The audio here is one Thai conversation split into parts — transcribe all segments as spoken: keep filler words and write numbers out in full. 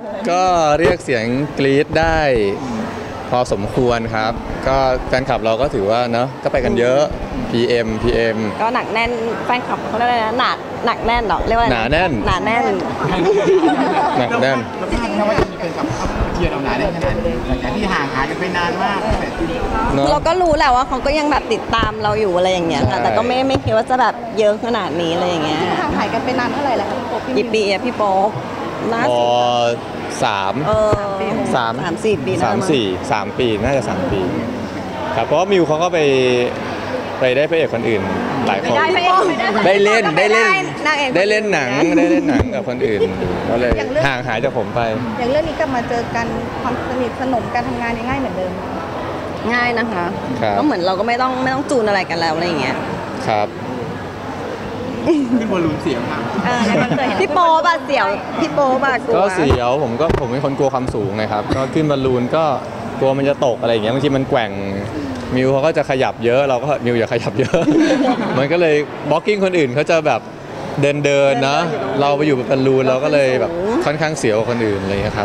ก็เรียกเสียงกรี๊ดได้พอสมควรครับ ก็แฟนคลับเราก็ถือว่าเนาะก็ไปกันเยอะ พี เอ็ม พี เอ็มก็หนักแน่นแฟนคลับเขาเรียกอะไรนะหนักหนักแน่นหรอเรียกว่าหนาแน่นหนาแน่นหนักแน่นจริงๆนะว่าจะมีเป็นกับเชียร์เราหนาแน่นขนาดนี้หลังจากที่ห่างหายกันไปนานมากแต่เราก็รู้แหละว่าเขาก็ยังแบบติดตามเราอยู่อะไรอย่างเงี้ยค่ะแต่ก็ไม่ไม่คิดว่าจะแบบเยอะขนาดนี้อะไรอย่างเงี้ยห่างหายกันไปนานเท่าไหร่แล้วคะพี่โป๊ปกี่ปีอะพี่โป๊กน่าพอสามเออสามสามสี่ปีสามสี่สามปีน่าจะสามปีครับเพราะว่ามิวเขาก็ไปไปได้พระเอกคนอื่นหลายคนได้เล่นได้เล่นได้เล่นหนังได้เล่นหนังกับคนอื่นก็เลยห่างหายจากผมไปอย่างเรื่องนี้กลับมาเจอกันความสนิทสนมการทำงานยังง่ายเหมือนเดิมง่ายนะคะก็เหมือนเราก็ไม่ต้องไม่ต้องจูนอะไรกันแล้วอะไรอย่างเงี้ยครับพี่บอลลูนเสียงครับพี่โป๊บะเสียวพี่โป๊บะกลัวก็เสียวผมก็ผมเป็นคนกลัวความสูงไงครับก็ขึ้นบอลลูนก็กลัวมันจะตกอะไรอย่างเงี้ยบางทีมันแกว่งมิวเขาก็จะขยับเยอะเราก็มิวอย่าขยับเยอะมันก็เลยบล็อกกิ้งคนอื่นเขาจะแบบเดินเดินนะเราไปอยู่บอลลูนเราก็เลยแบบค่อนข้างเสียวคนอื่นอะไรอย่างเงี้ยครับ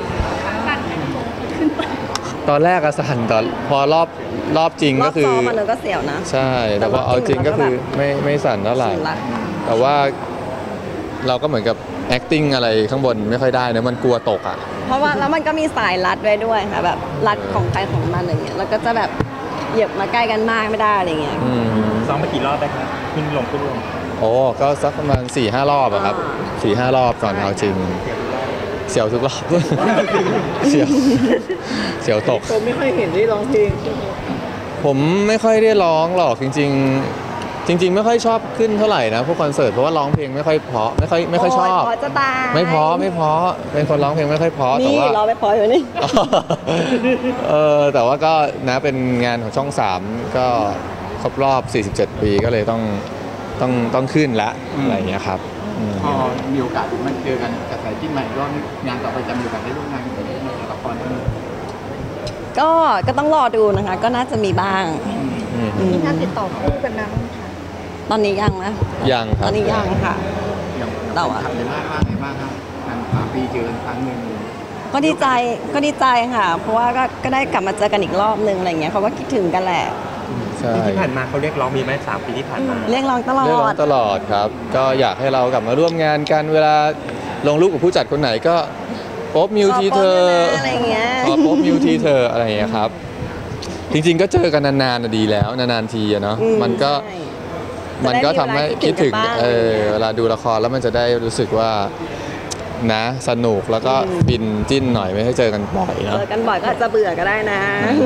ตอนแรกอะสั่นตอนพอรอบรอบจริงก็คือรอบซ้อมมันก็เสียวนะใช่แต่พอเอาจริงก็คือไม่ไม่สั่นเท่าไหร่แต่ว่าเราก็เหมือนกับ acting อะไรข้างบนไม่ค่อยได้นะมันกลัวตกอ่ะเพราะว่าแล้วมันก็มีสายรัดไว้ด้วยค่ะแบบรัดของใครของมันอะไรเงี้ยแล้วก็จะแบบเหยียบมาใกล้กันมากไม่ได้อะไรเงี้ยซ้อมไปกี่รอบได้ครับขึ้นลงขึ้นลงโอ้ก็สักประมาณสี่ห้ารอบอะครับสี่ห้ารอบก่อนเอาจริงเสียวทุกรอบเสียวเสียวตกผมไม่ค่อยเห็นได้ร้องเพลงผมไม่ค่อยได้ร้องหรอกจริงๆจริงๆไม่ค่อยชอบขึ้นเท่าไหร่นะพวกคอนเสิร์ตเพราะว่าร้องเพลงไม่ค่อยเพราะไม่ค่อยไม่ค่อยชอบไม่เพราะไม่เพราะเป็นคนร้องเพลงไม่ค่อยเพราะแต่ว่าร้องไม่เพราะอยู่นี่เออแต่ว่าก็นะเป็นงานของช่องสามก็ครบรอบสี่สิบเจ็ดปีก็เลยต้องต้องต้องขึ้นละอะไรอย่างเงี้ยครับพอมีโอกาสมาเจอกันกับสายจิ้นใหม่ก็งานต่อไปจะมีโอกาสได้ร่วมงานกับละครด้วยก็ก็ต้องรอดูนะคะก็น่าจะมีบ้างมีงานติดต่อคู่กันนะมั้งคะตอนนี้ยังนะยังครับตอนนี้ยังค่ะแต่ว่าทำได้มากมากเลยมากครับงานสามปีเจอครั้งหนึ่งก็ดีใจก็ดีใจค่ะเพราะว่าก็ก็ได้กลับมาเจอกันอีกรอบนึงอะไรเงี้ยเขาก็คิดถึงกันแหละที่ผ่านมาเขาเรียกร้องมีไหมสามปีที่ผ่านมาเรียกร้องตลอดเรียกร้องตลอดครับก็อยากให้เรากลับมาร่วมงานกันเวลาลงรูปกับผู้จัดคนไหนก็โป๊ปมิวทีเธออะไรเงี้ยขอโป๊ปมิวทีเธออะไรเงี้ยครับจริงๆก็เจอกันนานๆดีแล้วนานๆทีอะเนาะมันก็มันก็ทำให้คิดถึงเออเวลาดูละครแล้วมันจะได้รู้สึกว่านะสนุกแล้วก็บินจิ้นหน่อยไม่ให้เจอกันบ่อยเนาะเจอกันบ่อยก็จะเบื่อก็ได้นะ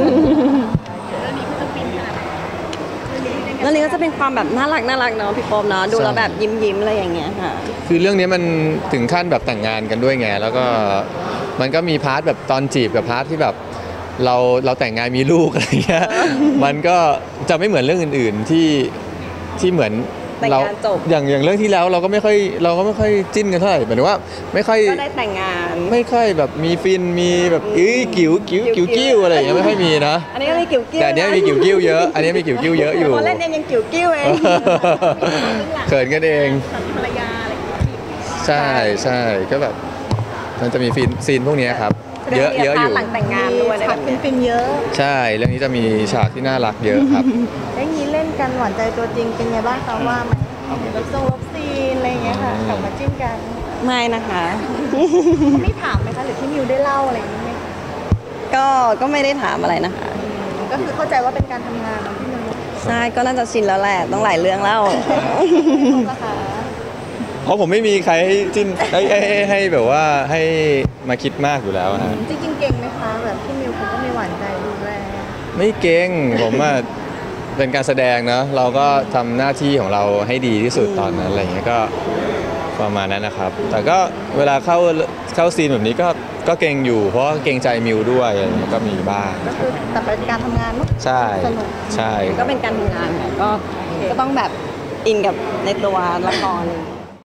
เรื่องนี้ก็จะเป็นความแบบน่ารักน่ารักเนาะพี่โป๊ปเนาะดูแล้วแบบยิ้มยิ้มอะไรอย่างเงี้ยค่ะคือเรื่องนี้มันถึงขั้นแบบแต่งงานกันด้วยไงแล้วก็มันก็มีพาร์ทแบบตอนจีบกับพาร์ทที่แบบเราเราแต่งงานมีลูกอะไรเงี้ยมันก็จะไม่เหมือนเรื่องอื่นๆที่ที่เหมือนเราอย่างอย่างเรื่องที่แล้วเราก็ไม่ค่อยเราก็ไม่ค่อยจิ้นกันเท่าไหร่หมายถึงว่าไม่ค่อยก็ได้แต่งงานไม่ค่อยแบบมีฟินมีแบบอื้อกิ้วกิ้วกิ้วกิ้วอะไรอย่างเงี้ยไม่ค่อยมีนะอันนี้ก็มีกิ้วกิ้วแต่อันนี้มีกิ้วกิ้วเยอะอันนี้มีกิ้วกิ้วเยอะอยู่พอเล่นเองยังกิ้วกิ้วเองเขินกันเองภรรยาอะไรใช่ใช่ก็แบบมันจะมีฟินซีนพวกนี้ครับเยอะเยอะอยู่หลังแต่งงานด้วยฉากฟินๆเยอะใช่เรื่องนี้จะมีฉากที่น่ารักเยอะครับได้งี้เล่นกันหวานใจตัวจริงเป็นไงบ้างคะว่าไหมเลิฟซงเลิฟซีนอะไรเงี้ยค่ะกลับมาจิ้นกันไม่นะคะเขาไม่ถามไหมคะหรือที่มิวได้เล่าอะไรอย่างนี้ไหมก็ก็ไม่ได้ถามอะไรนะคะก็คือเข้าใจว่าเป็นการทำงานของพี่มิวใช่ก็น่าจะชินแล้วแหละต้องหลายเรื่องแล้วเพราะผมไม่มีใครให้จิ้นให้ให้ให้แบบว่าให้มาคิดมากอยู่แล้วฮะจริงๆเก่งไหมคะแบบพี่มิวเขาก็มีหวานใจดูแลไม่เก่งผมว่าเป็นการแสดงเนาะเราก็ทำหน้าที่ของเราให้ดีที่สุดตอนนั้นอะไรเงี้ยก็ประมาณนั้นนะครับแต่ก็เวลาเข้าเข้าซีนแบบนี้ก็ก็เก่งอยู่เพราะเก่งใจมิวด้วยอะไรเงี้ยก็มีบ้างก็คือแต่เป็นการทำงานมั้งใช่ใช่ก็เป็นการทำงานค่ะก็ก็ต้องแบบอินกับในตัวละคร